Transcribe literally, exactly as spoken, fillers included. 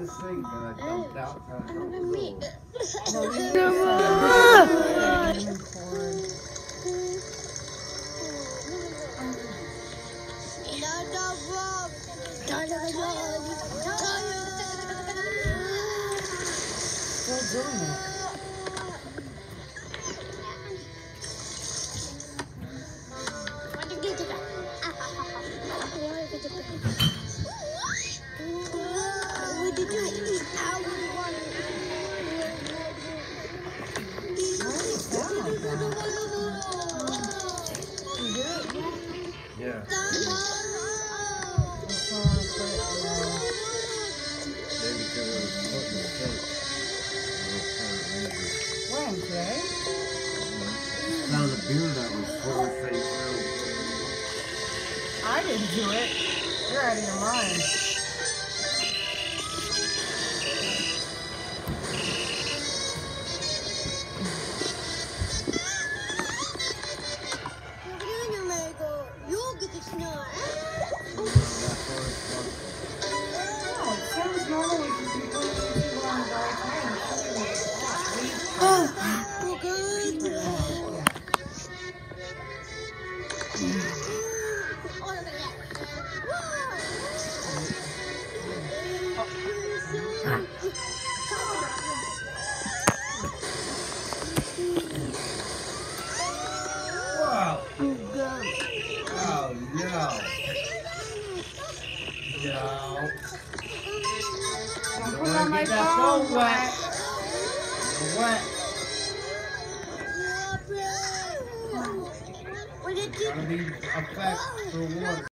to sleep, but I dumped out and I don't know. Still doing it. Yeah. Maybe because it was put in the shape. When, today? Found a beer that was fully fake through. I didn't do it. You're out of your mind. No, it sounds normal if you do it on the right time. Wow. Oh, no. No. Don't put it on my Get that phone phone wet. wet. Wet. What did you Gotta be effect for water.